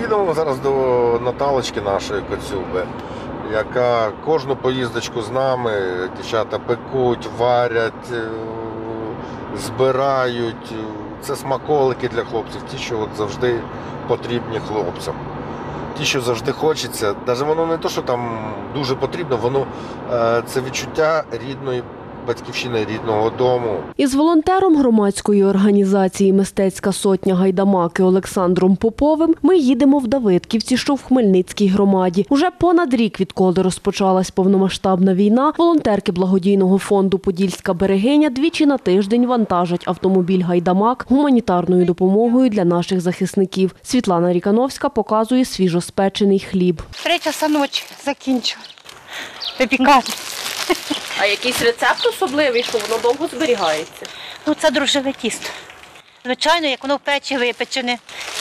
Їдемо зараз до Наталочки нашої Коцюби, яка кожну поїздочку з нами, дівчата пекуть, варять, збирають. Це смаколики для хлопців, ті, що от завжди потрібні хлопцям. Ті, що завжди хочеться. Навіть воно не те, що там дуже потрібно, воно це відчуття рідної батьківщини, рідного дому. Із волонтером громадської організації «Мистецька сотня Гайдамаки» Олександром Поповим ми їдемо в Давидківці, що в Хмельницькій громаді. Уже понад рік, відколи розпочалась повномасштабна війна, волонтерки благодійного фонду «Подільська берегиня» двічі на тиждень вантажать автомобіль «Гайдамак» гуманітарною допомогою для наших захисників. Світлана Рікановська показує свіжоспечений хліб. 3 часа ночі закінчу випікати. А якийсь рецепт особливий, що воно довго зберігається? Ну, це дрожжеве тісто. Звичайно, як воно в печі випечене.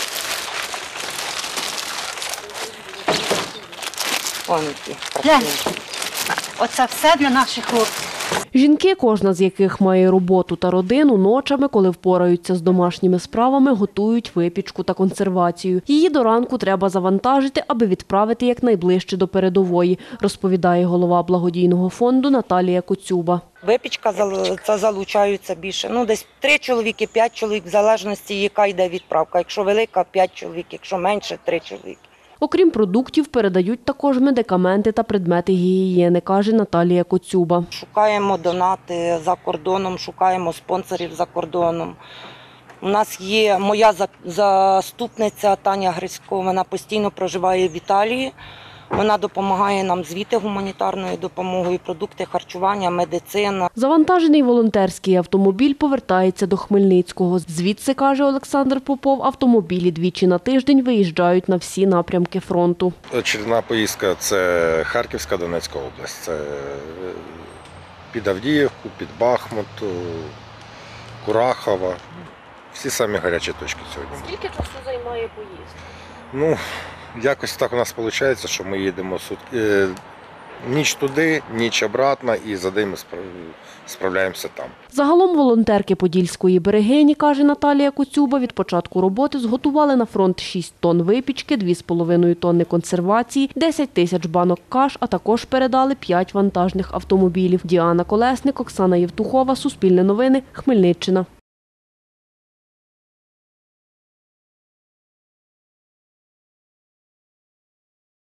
Оце все для наших хлопців. Жінки, кожна з яких має роботу та родину, ночами, коли впораються з домашніми справами, готують випічку та консервацію. Її до ранку треба завантажити, аби відправити якнайближче до передової, розповідає голова благодійного фонду Наталія Коцюба. Випічка це залучаються більше. Десь 3 чоловіки, 5 чоловік, в залежності, яка йде відправка. Якщо велика – 5 чоловік, якщо менше – 3 чоловіки. Окрім продуктів, передають також медикаменти та предмети гігієни, каже Наталія Коцюба. Шукаємо донати за кордоном, шукаємо спонсорів за кордоном. У нас є моя заступниця Таня Грисько, вона постійно проживає в Італії. Вона допомагає нам звідти гуманітарною допомогою, продукти харчування, медицина. Завантажений волонтерський автомобіль повертається до Хмельницького. Звідси, каже Олександр Попов, автомобілі двічі на тиждень виїжджають на всі напрямки фронту. Очередна поїздка – це Харківська, Донецька область. Це під Авдіївку, під Бахмут, Курахова. Всі самі гарячі точки сьогодні. Скільки часу займає поїзд? Якось так у нас виходить, що ми їдемо ніч туди, ніч обратно, і за день ми справляємося там. Загалом волонтерки Подільської берегині, каже Наталія Коцюба, від початку роботи зготували на фронт 6 тонн випічки, 2,5 тонни консервації, 10 тисяч банок каш, а також передали 5 вантажних автомобілів. Діана Колесник, Оксана Євтухова, Суспільне новини, Хмельниччина.